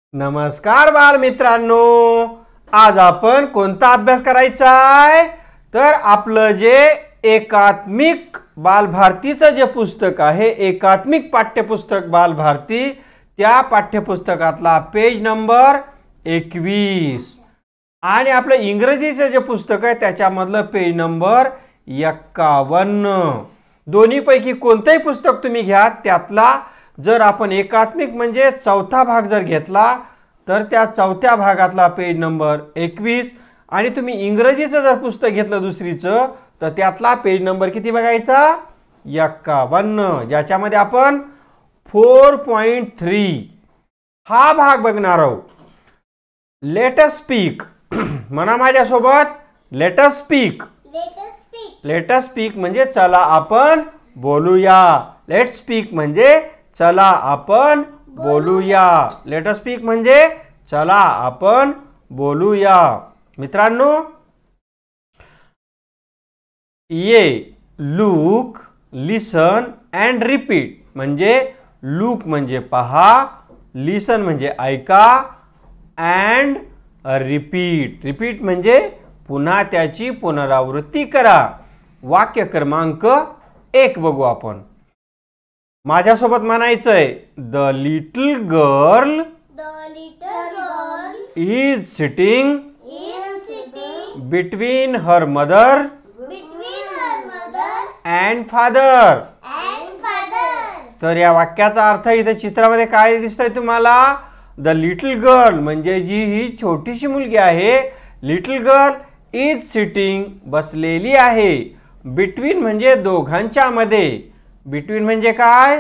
नमस्कार बालमित्रांनो, आज आपण कोणता अभ्यास करायचा आहे तर आपलं जे एकात्मिक बालभारतीचं जे पुस्तक आहे, एकात्मिक पाठ्यपुस्तक बालभारती, त्या पाठ्यपुस्तकातला पेज नंबर 21 आणि आपलं इंग्रजीचं जे पुस्तक आहे त्याच्यामधलं पेज नंबर 51. दोन्हीपैकी कोणतेही पुस्तक तुम्ही घ्या, त्यातला जर आपण एकात्मिक म्हणजे चौथा भाग जर घेतला तर त्या चौथ्या भागातला पेज नंबर 21 आणि तुम्ही इंग्रजीचं जर पुस्तक घेतलं दुसरीचं तर त्यातला पेज नंबर किती बघायचा 51, ज्याच्यामध्ये आपण 4.3 हा भाग बघणार आहोत. Let us speak. म्हणा माझ्यासोबत, let us speak. Let us speak म्हणजे चला आपण बोलूया. लेट स्पीक म्हणजे चला आपण बोलूया. लेट अस स्पीक म्हणजे चला आपण बोलूया. मित्रांनो, ये लुक, लिसन अँड रिपीट. म्हणजे लुक म्हणजे पहा, लिसन म्हणजे ऐका, अँड रिपीट. रिपीट म्हणजे पुन्हा त्याची पुनरावृत्ती करा. वाक्य क्रमांक 1 बघू आपण. माझ्यासोबत म्हणायचंय, the little girl is sitting between her mother and father. तर या वाक्याचा अर्थ इथे चित्रामध्ये काय दिसतंय तुम्हाला? द लिटल गर्ल म्हणजे जी ही छोटीशी मुलगी आहे, लिटल गर्ल इज सिटिंग बसलेली आहे, बिटवीन म्हणजे दोघांच्या मध्ये. बिटवीन म्हणजे काय?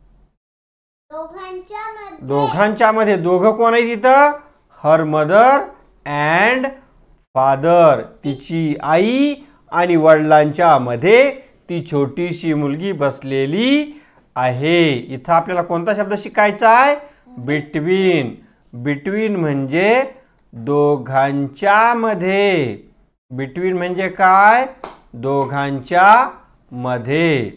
दोघांच्या मध्ये. दोघं कोण आहे तिथं? Her mother and father. तिची आई आणि वडिलांच्या मध्ये ती छोटीशी मुलगी बसलेली आहे. इथं आपल्याला कोणता शब्द शिकायचा आहे? बिटवीन. बिटवीन म्हणजे दोघांच्या मध्ये. बिटवीन म्हणजे काय? दोघांच्या मध्ये.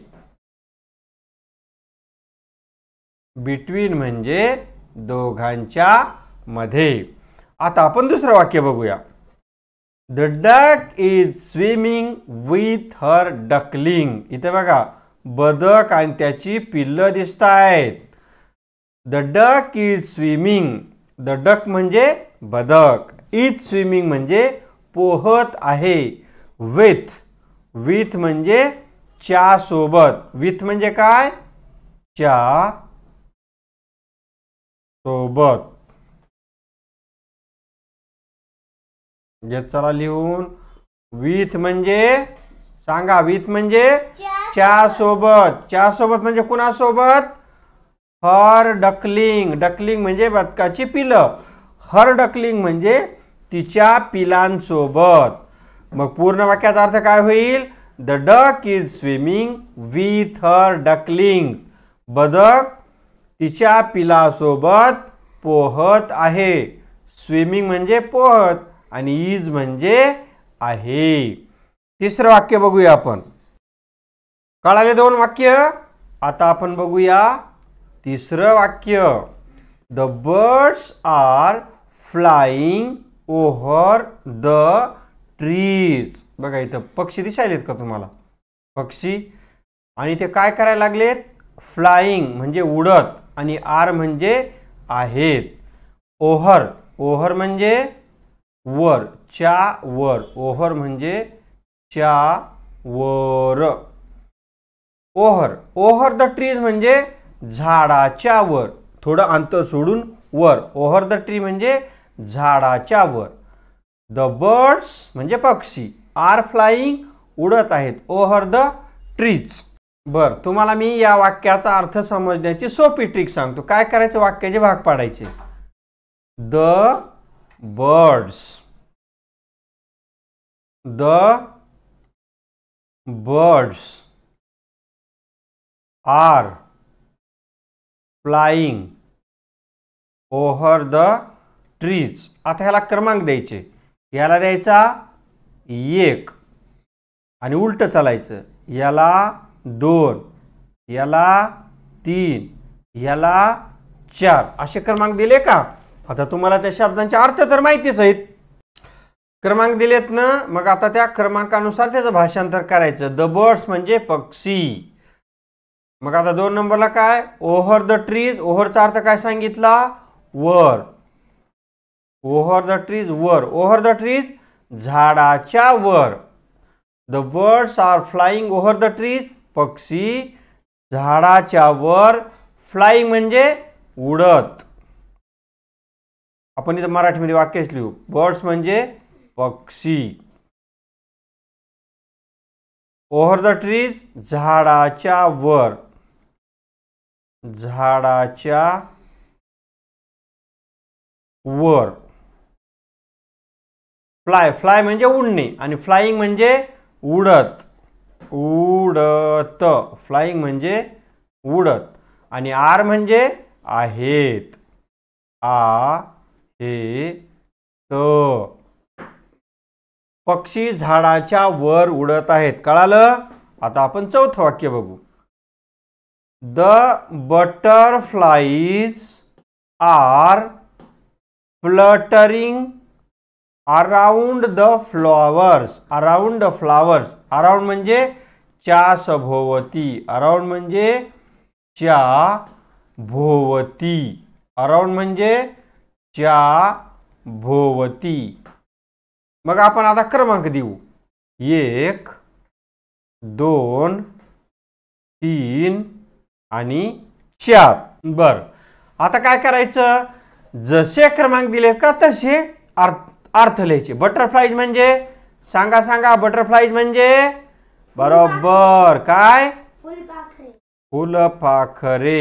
बिटवीन म्हणजे दोघांच्या मध्ये. आता आपण दुसरं वाक्य बघूया. The duck is swimming with her duckling. इथे बघा, बदक आणि त्याची पिल्लं दिसत आहेत. The duck is swimming. The duck म्हणजे बदक, इज स्विमिंग म्हणजे पोहत आहे, विथ. विथ म्हणजे च्या सोबत. विथ म्हणजे काय? च्या सोबत. चला लिहून. विथ म्हणजे सांगा. विथ म्हणजे च्या सोबत. च्या सोबत म्हणजे कुणा सोबत? हर डकलिंग. डकलिंग म्हणजे बदकाची पिलं. हर डकलिंग म्हणजे तिच्या पिलांसोबत. मग पूर्ण वाक्याचा अर्थ काय होईल? The duck is swimming with her duckling. बदक तिच्या पिलासोबत पोहत आहे. स्विमिंग म्हणजे पोहत आणि इज म्हणजे आहे. तिसरं वाक्य बघूया आपण. कळाले 2 वाक्य. आता आपण बघूया तिसरं वाक्य. The birds are flying over the trees. बघा इथं पक्षी दिसायलेत का तुम्हाला? पक्षी. आणि ते काय करायला लागलेत? फ्लाइंग म्हणजे उडत आणि आर म्हणजे आहेत. ओव्हर. ओव्हर म्हणजे वर, च्या वर. ओव्हर म्हणजे च्या वर. ओव्हर. ओव्हर द ट्रीज म्हणजे झाडाच्या वर, थोडं अंतर सोडून वर. ओव्हर द ट्री म्हणजे झाडाच्या वर. द बर्ड्स म्हणजे पक्षी, आर फ्लाइंग उडत आहेत, ओव्हर द ट्रीज. बर, तुम्हाला मी या वाक्याचा अर्थ समजण्याची सोपी ट्रिक सांगतो. काय करायचं? वाक्याचे भाग पाडायचे. The birds. The birds are flying over the trees. आता ह्याला क्रमांक द्यायचे. याला द्यायचा 1 आणि उलट चालायचं. याला 2, याला 3, याला 4 असे क्रमांक दिले का? आता तुम्हाला त्या शब्दांचे अर्थ तर माहितीच आहेत, क्रमांक दिलेत ना, मग आता त्या क्रमांकानुसार त्याचं भाषांतर करायचं. द बर्ड्स म्हणजे पक्षी. मग आता 2 नंबरला काय, ओव्हर द ट्रीज. ओव्हरचा अर्थ काय सांगितला, वर. ओव्हर द ट्रीज वर. ओव्हर द ट्रीज झाडाच्या वर. The birds are flying over the trees, पक्षी झाडाच्या वर. फ्लाइंग म्हणजे उडत. आपण इथं मराठीमध्ये वाक्यच लिहू, बर्ड्स म्हणजे पक्षी. ओव्हर द ट्रीज झाडाच्या वर. झाडाच्या वर. फ्लाय. फ्लाय म्हणजे उडणे आणि फ्लाइंग म्हणजे उडत. उडत. फ्लाइंग म्हणजे उडत. आणि आर म्हणजे आहेत. पक्षी झाडाच्या वर उडत आहेत. कळालं. आता आपण चौथं वाक्य बघू. The butterflies are fluttering around the flowers. Around the flowers. Around म्हणजे च्या सभोवती. अराउंड म्हणजे च्या भोवती. अराउंड म्हणजे च्या भोवती. मग आपण आता क्रमांक देऊ. 1, 2, 3 आणि 4. बर, आता काय करायचं, जसे क्रमांक दिलेत का तसे अर्थ लिहायचे. बटरफ्लाईज म्हणजे सांगा सांगा, बटरफ्लाईज म्हणजे बरोबर काय, फुलपाखरे. फुलपाखरे.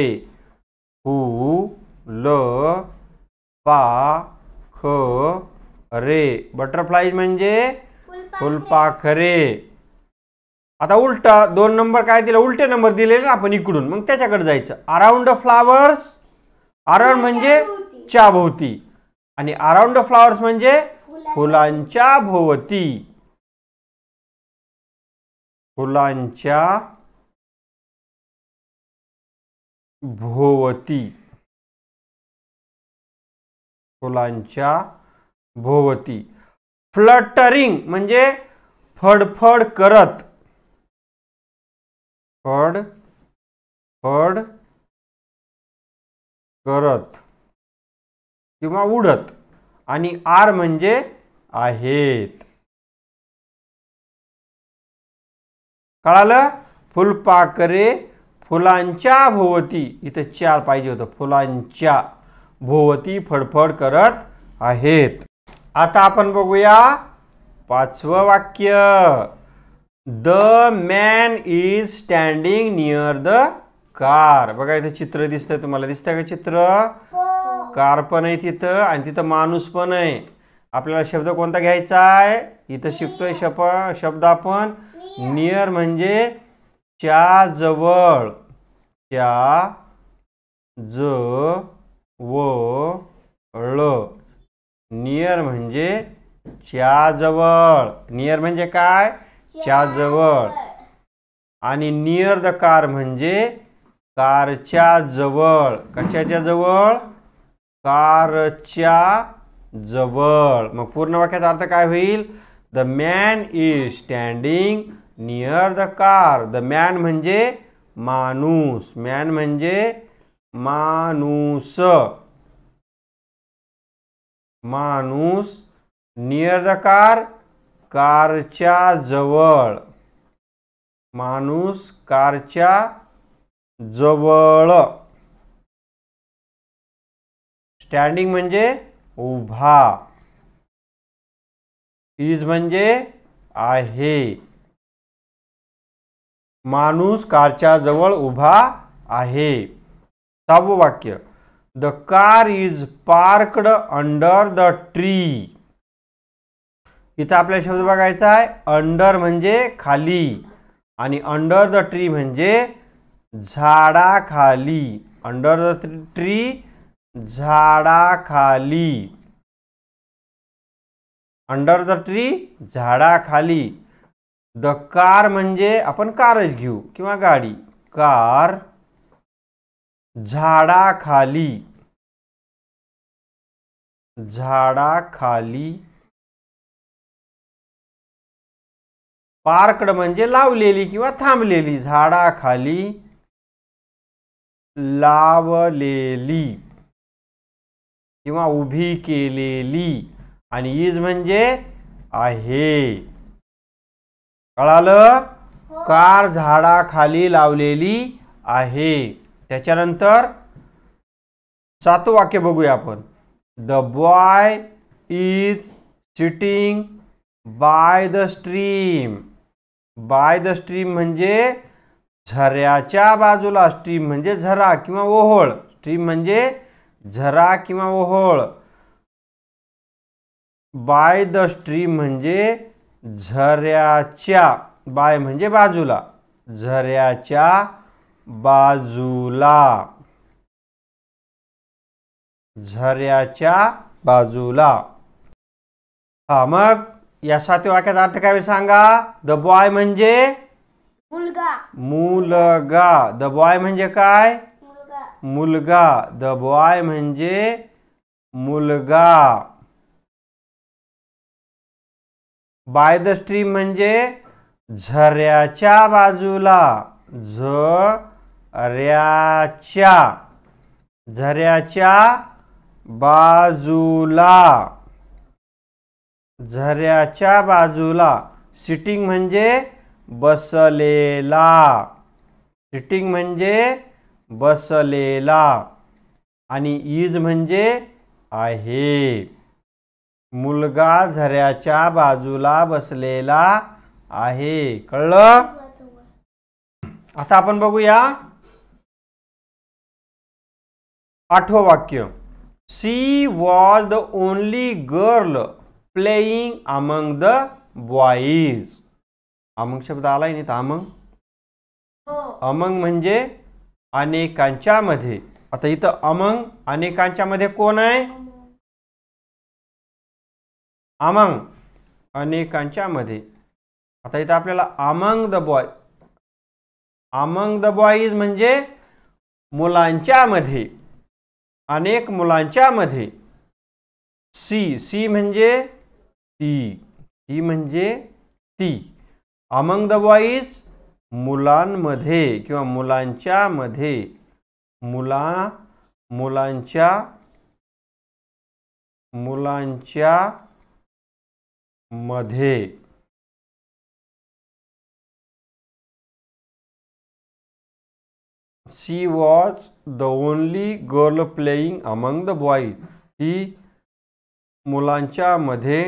फुलपाखरे. बटरफ्लाईज म्हणजे फुलपाखरे. आता उलटा 2 नंबर काय दिलं, उलटे नंबर दिलेले ना आपण इकडून, मग त्याच्याकडे जायचं. Around the flowers. अराउंड म्हणजे च्या भोवती आणि अराउंड द फ्लावर्स म्हणजे फुलांच्या भोवती. फुलांच्या भोवती. फुलांच्या भोवती. फ्लटरिंग म्हणजे फडफड करत. फड करत किंवा उडत. आणि आर म्हणजे आहेत. कळालं. फुलपाखरे फुलांच्या भोवती. इथं 4 पाहिजे होतं. फुलांच्या भोवती फडफड करत आहेत. आता आपण बघूया 5वं वाक्य. The man is standing near the car. बघा इथे चित्र दिसतंय तुम्हाला. दिसतंय का चित्र. कार पण आहे तिथं आणि तिथं माणूस पण आहे. आपल्याला शब्द कोणता घ्यायचा आहे, इथं शिकतोय शब्द आपण. नियर म्हणजे च्या जवळ. च्या जवळ. नियर म्हणजे च्या जवळ. नियर म्हणजे काय, च्या जवळ. आणि नियर द कार म्हणजे कारच्या जवळ. कशाच्या जवळ, कारच्या जवळ. मग पूर्ण वाक्याचा अर्थ काय होईल, the man is standing near the car. The man म्हणजे माणूस. मॅन म्हणजे माणूस. माणूस. नियर द कार कारच्या जवळ. माणूस कारच्या जवळ. स्टँडिंग म्हणजे उभा. इज म्हणजे आहे. माणूस कारच्या जवळ उभा आहे. 6वं वाक्य. The car is parked under the tree. इथं आपल्याला शब्द बघायचा आहे. अंडर म्हणजे खाली आणि अंडर द ट्री म्हणजे झाडाखाली. अंडर द ट्री झाडाखाली. अंडर द ट्री झाडाखाली. द कार म्हणजे आपण कारच घेऊ किंवा गाडी. कार झाडाखाली. झाडाखाली. पार्कड म्हणजे लावलेली किंवा थांबलेली. झाडाखाली लावलेली किंवा उभी केलेली. आणि इज म्हणजे आहे. कळालं? कार झाडाखाली लावलेली आहे. त्याच्यानंतर 7वं वाक्य बघूया आपण. The boy is sitting by the stream. By the stream म्हणजे झऱ्याच्या बाजूला. स्ट्रीम म्हणजे झरा किंवा ओहोळ. स्ट्रीम म्हणजे झरा किंवा ओहोळ. बाय द स्ट्रीम म्हणजे झऱ्याच्या. बाय म्हणजे बाजूला. झऱ्याच्या बाजूला. झऱ्याच्या बाजूला. हा, मग या 7व्या वाक्याचा अर्थ काय सांगा. द बॉय म्हणजे मुलगा. मुलगा. द बॉय म्हणजे काय. मुलगा. द बॉय म्हणजे मुलगा. बाय द स्ट्रीम म्हणजे झऱ्याच्या बाजूला. झऱ्याच्या. झऱ्याच्या बाजूला. झऱ्याच्या बाजूला. सिटिंग म्हणजे बसलेला. सिटिंग म्हणजे बसलेला. आणि इज म्हणजे आहे. मुलगा झऱ्याच्या बाजूला बसलेला आहे. कळलं? आता आपण बघूया 8वं वाक्य. She was the only girl playing among the boys. Among शब्द आलाय नाही तर अमंग. अमंग म्हणजे अनेकांच्या मध्ये. आता इथं अमंग अनेकांच्या मध्ये कोण आहे. अमंग अनेकांच्या मध्ये. आता इथं आपल्याला among the boy. Among the boys म्हणजे मुलांच्या मध्ये. अनेक मुलांच्या मध्ये. सी. सी म्हणजे ती. ती म्हणजे ती. अमंग द बॉईज मुलांमध्ये किंवा मुलांच्या मध्ये. मुलांच्या मध्ये. She was the only girl playing among the boys. ही मुलांच्या मध्ये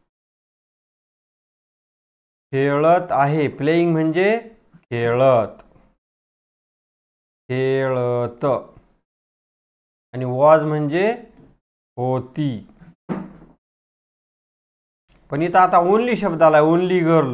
खेळत आहे. प्लेइंग म्हणजे खेळत. खेळत. आणि वॉज म्हणजे होती. पण इथं आता ओनली शब्द आलाय. Only girl.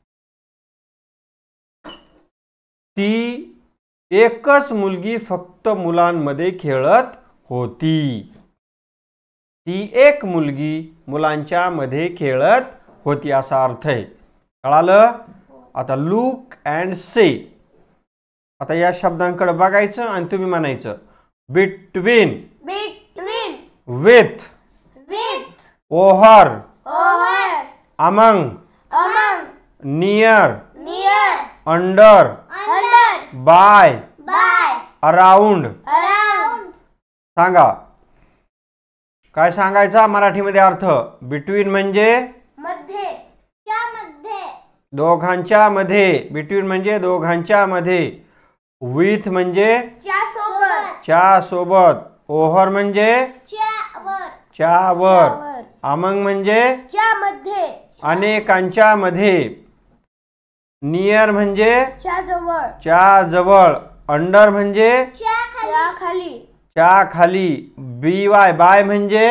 ती एकच मुलगी फक्त मुलांमध्ये खेळत होती. ती एक मुलगी मुलांच्या मध्ये खेळत होती असा अर्थ आहे. कळालं? आता लुक अँड से. आता या शब्दांकडे बघायचं आणि तुम्ही म्हणायचं. Between. Between. With. With. Over. Over. Among. Among. Near. Near. Under. Under. By. By. Around. Around. सांगा काय सांगायचा मराठीमध्ये अर्थ. बिटवीन म्हणजे मध्ये. च्या मध्ये. दोघांच्या मध्ये. बिटवीन म्हणजे दोघांच्या मध्ये. विथ म्हणजे च्या सोबत. च्या सोबत. ओव्हर म्हणजे च्या वर. च्या वर. अमंग म्हणजे च्या मध्ये. अनेकांच्या मध्ये. नियर म्हणजे च्या जवळ. च्या जवळ. अंडर म्हणजे च्या खाली. च्या खाली. बी वाय. बाय म्हणजे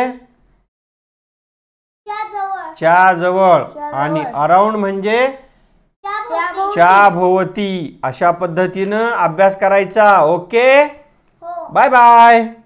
च्या जवळ. च्या जवळ. च्या आणि जवळ. अराउंड म्हणजे च्या भोवती. अशा पद्धतीनं अभ्यास करायचा. ओके. हो. Bye bye.